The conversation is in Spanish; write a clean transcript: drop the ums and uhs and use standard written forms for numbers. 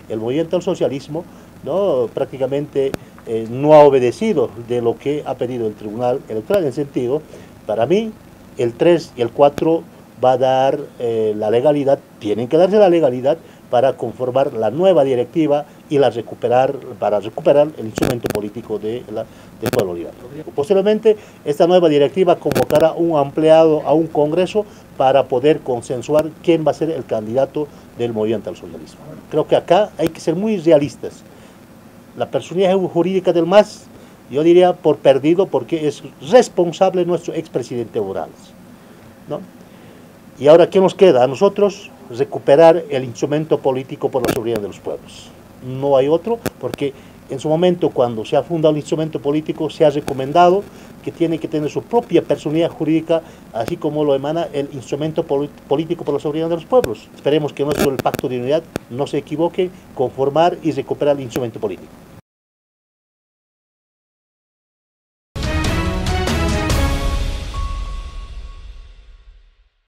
el movimiento al socialismo, ¿no? Prácticamente no ha obedecido de lo que ha pedido el Tribunal Electoral. En el sentido, para mí, el 3 y el 4 va a dar la legalidad, tienen que darse la legalidad para conformar la nueva directiva y para recuperar el instrumento político del pueblo boliviano. Posiblemente esta nueva directiva convocará un ampliado a un congreso para poder consensuar quién va a ser el candidato del movimiento al socialismo. Creo que acá hay que ser muy realistas. La personalidad jurídica del MAS, yo diría por perdido, porque es responsable nuestro expresidente Morales, ¿no? Y ahora, ¿qué nos queda? A nosotros recuperar el instrumento político por la soberanía de los pueblos. No hay otro, porque en su momento, cuando se ha fundado el instrumento político, se ha recomendado que tiene que tener su propia personalidad jurídica, así como lo emana el instrumento político por la soberanía de los pueblos. Esperemos que nuestro el Pacto de Unidad no se equivoque, conformar y recuperar el instrumento político.